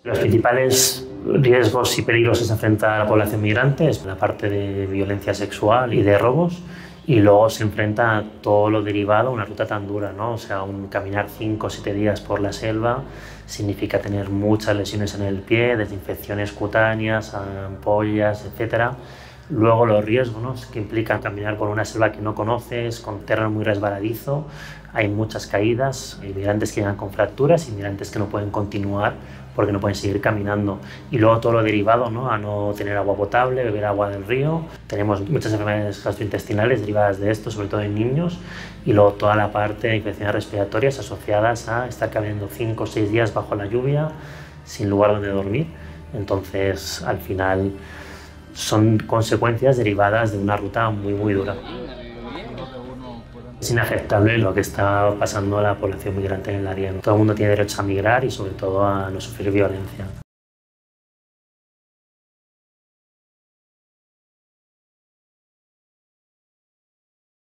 Los principales riesgos y peligros que se enfrenta a la población migrante es la parte de violencia sexual y de robos, y luego se enfrenta a todo lo derivado a una ruta tan dura, ¿no? O sea, caminar 5 o 7 días por la selva significa tener muchas lesiones en el pie, desde infecciones cutáneas, ampollas, etc. Luego los riesgos, ¿no?, que implican caminar por una selva que no conoces, con terreno muy resbaladizo, hay muchas caídas, hay migrantes que llegan con fracturas y migrantes que no pueden continuar porque no pueden seguir caminando. Y luego todo lo derivado, ¿no?, a no tener agua potable, beber agua del río. Tenemos muchas enfermedades gastrointestinales derivadas de esto, sobre todo en niños, y luego toda la parte de infecciones respiratorias asociadas a estar caminando 5 o 6 días bajo la lluvia, sin lugar donde dormir. Entonces, al final, son consecuencias derivadas de una ruta muy dura. Es inaceptable lo que está pasando a la población migrante en el área. Todo el mundo tiene derecho a migrar y sobre todo a no sufrir violencia.